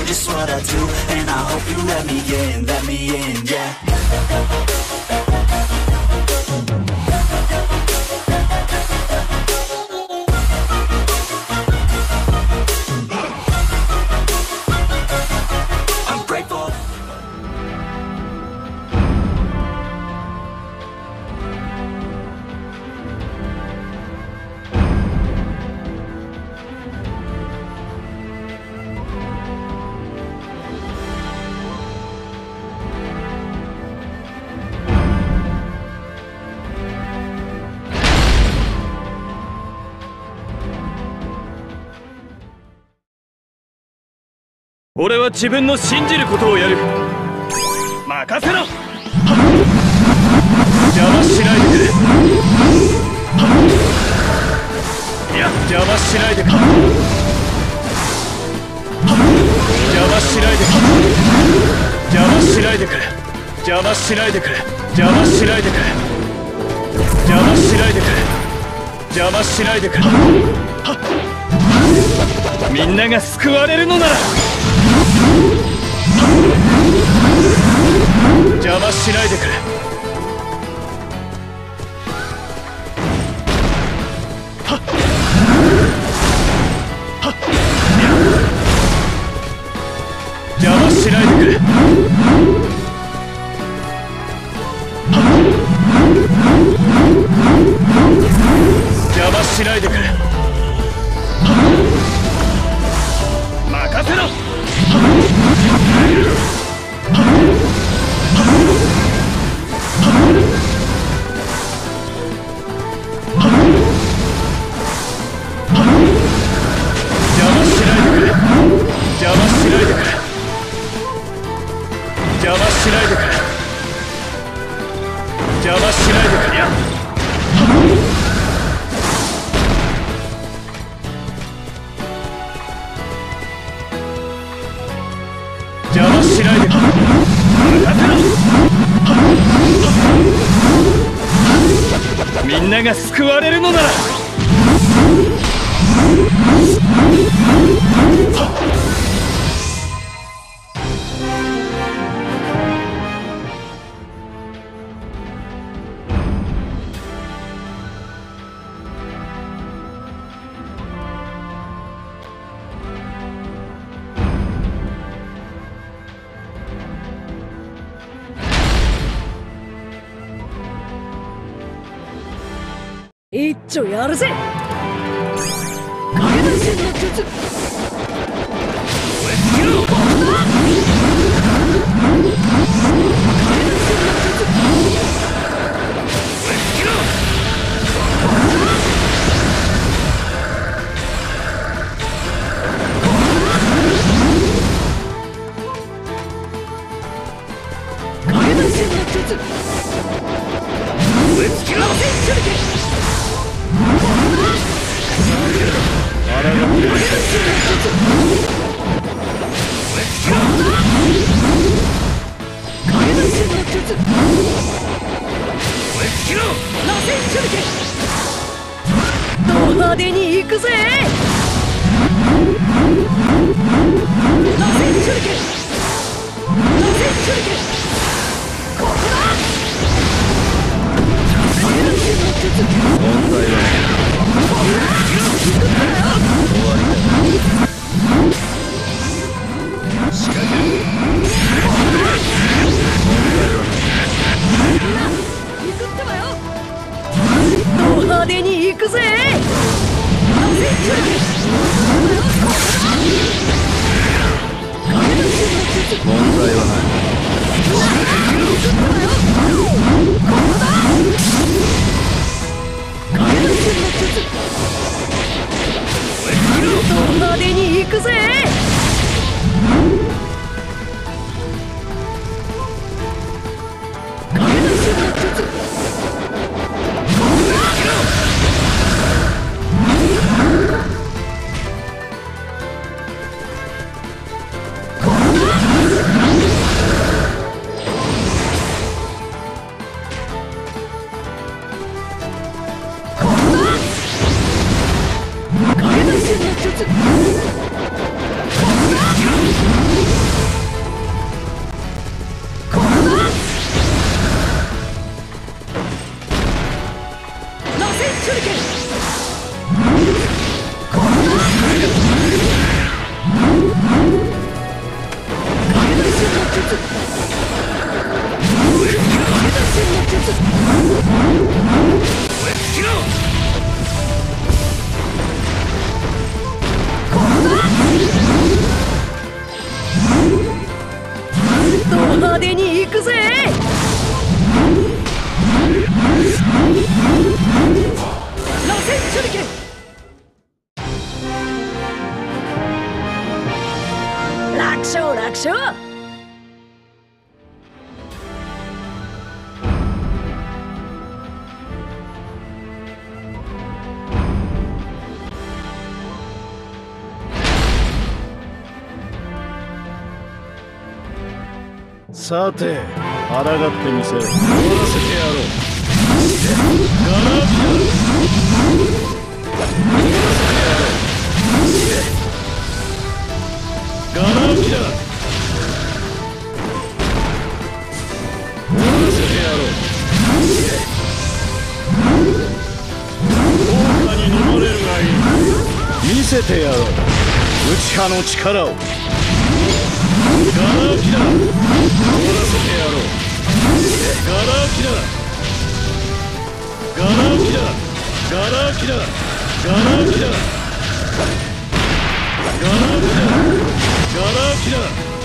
just what I do, and I hope you let me in, yeah. I'm grateful. 俺は自分の信じることをやる。任せろ。邪魔しないでくれ。いや、邪魔しないでくれ。邪魔しないでくれ。邪魔しないでくれ。邪魔しないでくれ。邪魔しないでくれ。邪魔しないでくれ。邪魔しないでくれ。みんなが救われるのなら邪魔しないでくれ。はっはっ、邪魔しないでくれ。はっ、邪魔しないでくれ。はっ、任せろ。邪魔しないでくれ。邪魔しないでくれ。邪魔しないでくれ。やっ、邪魔しないでくれ。任せろ。みんなが救われるのなら一丁やるぜ。影分身の術。ド派手に行くぜ。ド派手に行くぜ。 問題はない。 ド派手に行くぜ。 でに行くぜ。螺旋手裏剣。楽勝楽勝。 さて、抗ってみせよ。終わらせてやろう。ガラビだ。ガラビだ。終わらせてやろう。豪華に飲まれるがいい。見せてやろう。内派の力を。ガラキだ。終わらせてやろう。ガラキだ。ガラキだ。ガラキだ。ガラキだ。ガラキだ。ガラキだ。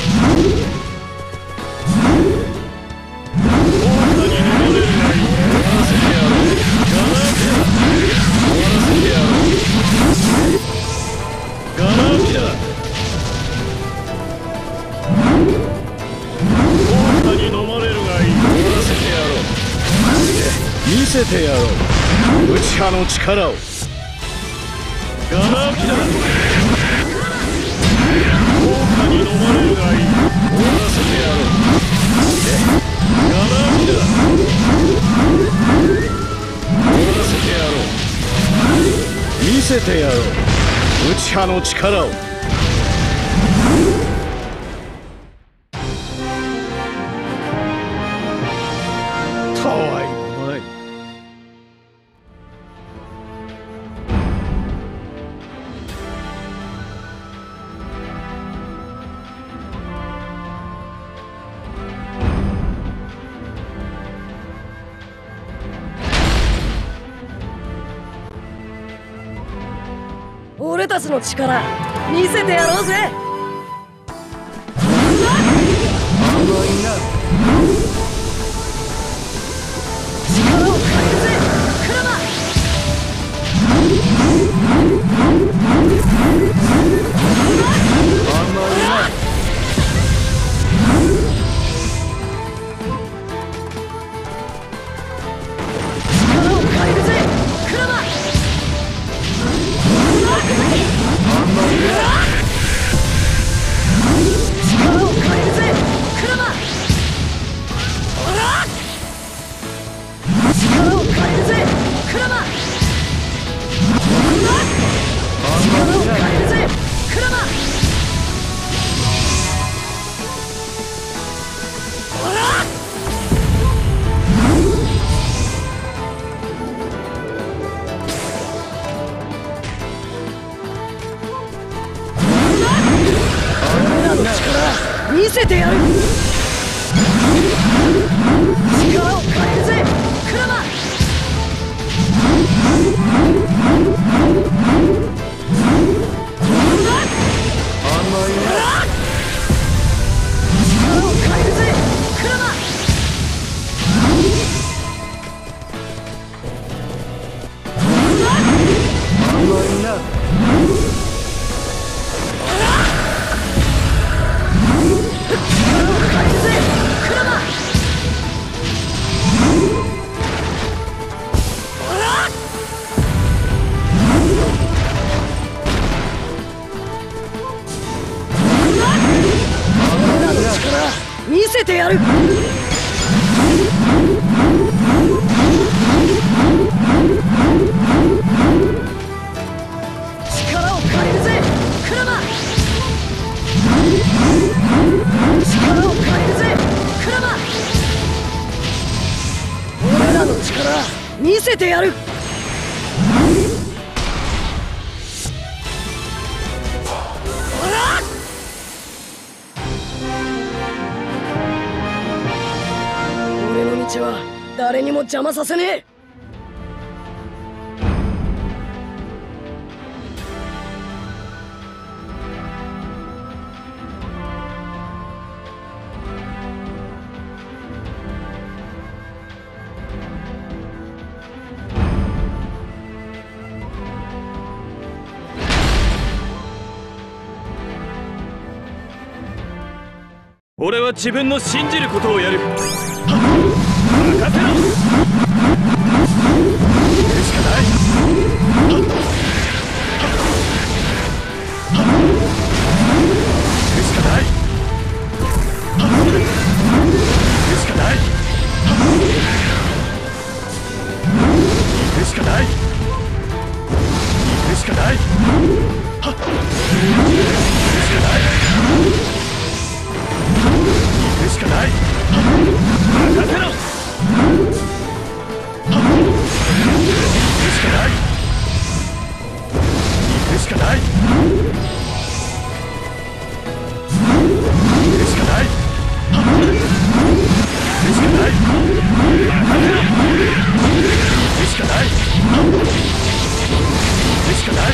豪華に飲まれるがいい。終わらせてやろう。ガラキだ。終わらせてやろう。ガラキだ。飲まれるがいい。終わらせてやろう。見せてやろう。内派の力を。ガラキだ。豪華に飲まれるがいい。終わらせてやろう。ガラキだ。終わらせてやろう。見せてやろう。内派の力を。たわいもない。 俺たちの力見せてやろうぜ。力を借りるぜ、クラマ。力を借りるぜ、クラマ。力を借りるぜ、クラマ。力を借りるぜ、クラマ。力を借りるぜ、クラマ。俺らの力見せてやる。力を借りるぜ、クラマ。力を借りるぜ、クラマ。見せてやる。力を借りるぜ、クラマ。力を借りるぜ、クラマ。俺らの力見せてやる。俺の道は誰にも邪魔させねえ。 俺は自分の信じることをやる。任せろ。やるしかない。やるしかない。やるしかない。やるしかない。やるしかない。やるしかない。やるしかない。任せろ。やるしかない。やるしかない。やるしかない。やるしかない。任せろ。やるしかない。やるしかない。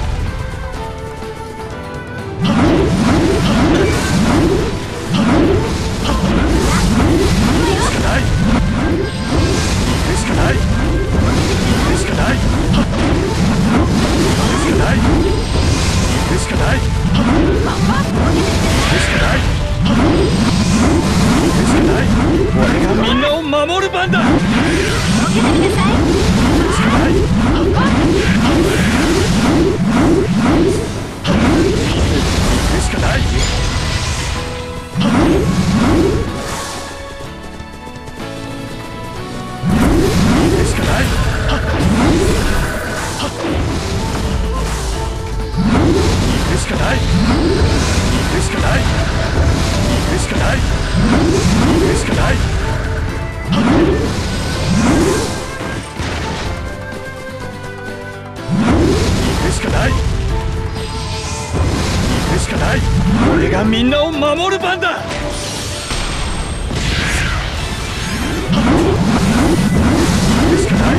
俺がみんなを守る番だ。しかない。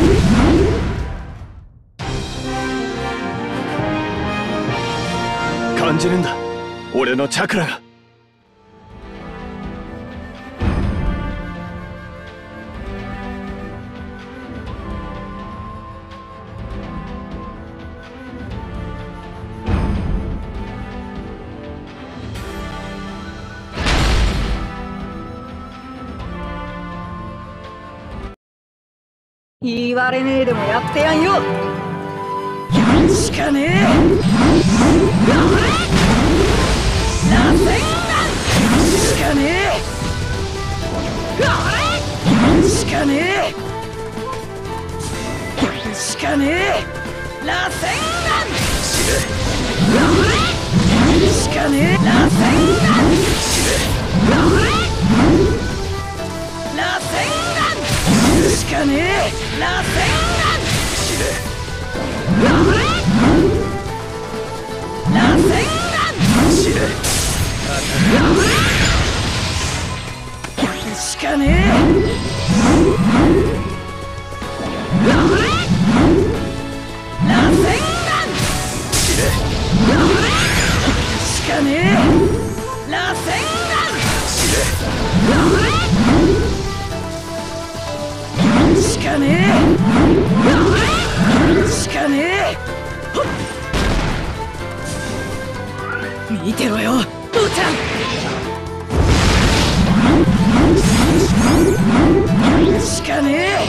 感じるんだ、俺のチャクラが。 言われねえでもやってやんよ。やるしかねえ。なぜしかねえ。やるしかねえ。やるしかねえ。螺旋丸。やるしかねえ。螺旋丸。螺旋丸。しかねえ。螺旋丸。螺旋丸。しかねえ。螺旋丸。しかねえ。螺旋丸。しかねえ。しかねえ。見てろよ、父ちゃん。しかねえ。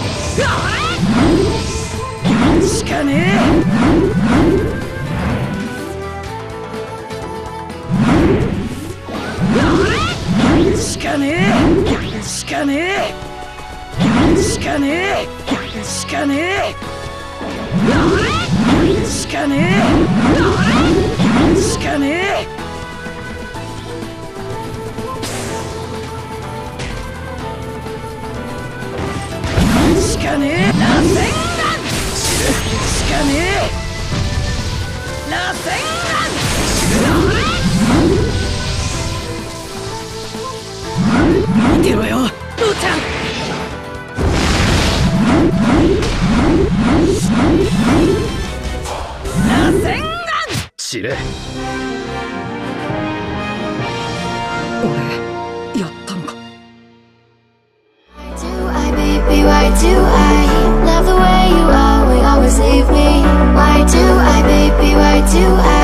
しかねえ。しかねえ。しかねえ。しかねえ。しかねえ。しかねえ。しかねえ。しかねえ。螺旋丸。しかねえ。螺旋丸。見てろよ、父ちゃん。螺旋丸。 知れ。 俺やったのか。 Why do I love the way you always leave me? Why do I, baby, why do I?